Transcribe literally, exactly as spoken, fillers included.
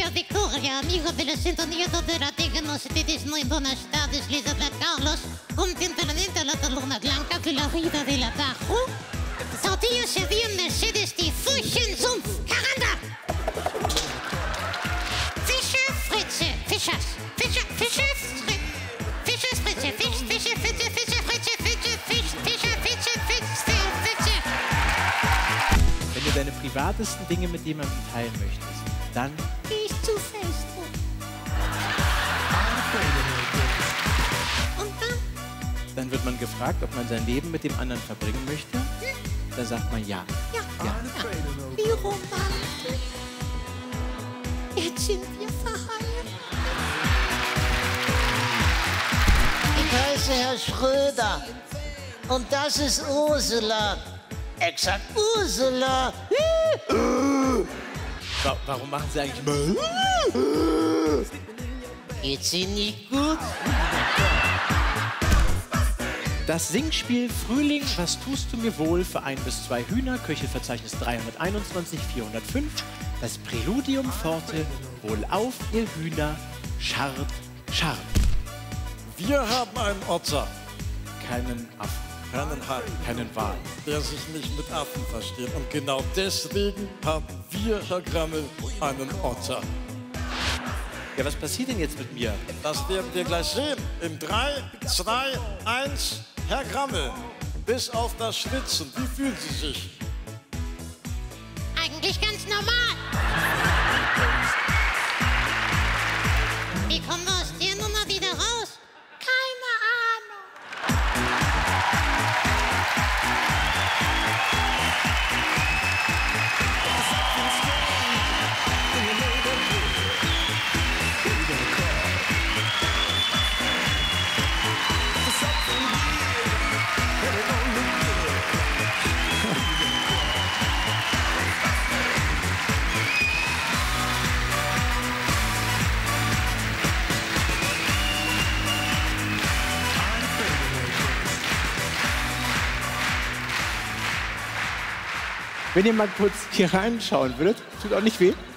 Maria Victoria, amigo de la sintonía de la tecnología muy buenas tardes, Elizabeth Carlos, contemporaneamente a la talona blanca de la vida de la Tajo. Tortillas servieren Mercedes die Furchensumpf, Caranda! Fische, Fritze, Fischers, Fische, Fische, Fritze, Fische, Fritze, Fisch, Fische, Fritze, Fische, Fritze, Fische, Fisch, Fische, Fische, Fische, Fische. Wenn du deine privatesten Dinge mit jemandem teilen möchtest, dann Geh ich zu fest. Und dann? Dann wird man gefragt, ob man sein Leben mit dem anderen verbringen möchte. Da sagt man ja. Ja, ja. ja. Wie romantisch. Jetzt sind wir verheiratet. Ich heiße Herr Schröder. Und das ist Ursula. Exakt, Ursula. Wa warum machen Sie eigentlich... Geht's Ihnen nicht gut? Das Singspiel Frühling, was tust du mir wohl für ein bis zwei Hühner, Köchelverzeichnis dreihunderteinundzwanzig vierhundertfünf, das Präludium forte, wohlauf ihr Hühner, scharrt, scharrt. Wir haben einen Otter, Keinen Affen, keinen Hai, keinen Wal. der sich nicht mit Affen versteht. Und genau deswegen haben wir, Herr Grammel, einen Otter. Ja, was passiert denn jetzt mit mir? Das werden wir gleich sehen. In drei, zwei, eins, Herr Grammel, bis auf das Schwitzen, wie fühlen Sie sich? Eigentlich ganz normal. Wie kommen wir aus der Nummer wieder raus? Keine Ahnung. Wenn ihr mal kurz hier reinschauen würdet, tut auch nicht weh.